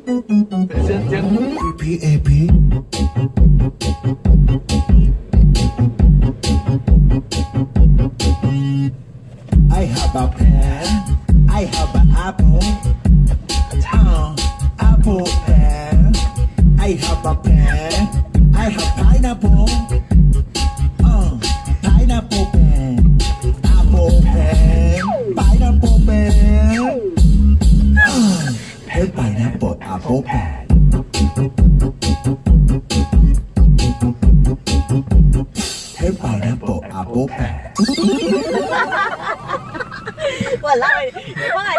Ppap. I have a pen. I have an apple. Apple pen. I have a pen. I have pineapple. Pineapple pen. Apple pen. Pineapple pen. Pen pineapple apple pen. Pen pineapple apple pen. หัวเราะว่าไง